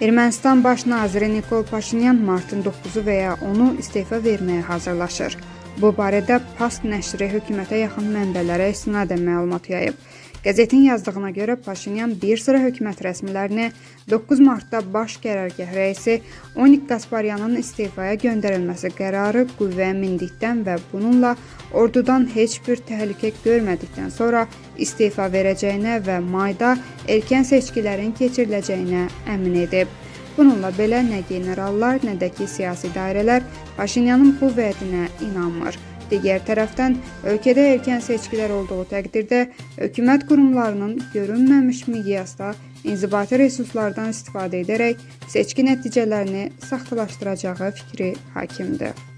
Ermənistan baş naziri Nikol Paşinyan martın 9-u və ya 10-u istefa verməyə hazırlaşır. Bu barədə Past nəşri hökumətə yaxın mənbələrə istinadən məlumat yayıb. Qəzetin yazdığına görə Paşinyan bir sıra hökumət rəsmilərini 9 martda baş qərargah rəisi Onik Qasparyanın istefaya göndərilməsi qərarı qüvvəyə mindikdən və bununla ordudan heç bir təhlükə görmədikdən sonra istefa verəcəyinə və mayda erkən seçkilərin keçiriləcəyinə əmin edib. Bununla belə nə generallar, nə də ki siyasi dairələr Paşinyanın bu vədinə inanmır. Digər tərəfdən, ölkədə erkən seçkilər olduğu təqdirdə hökumət qurumlarının görünməmiş miqyasda inzibati resurslardan istifadə edərək seçki nəticələrini saxtalaşdıracağı fikri hakimdir.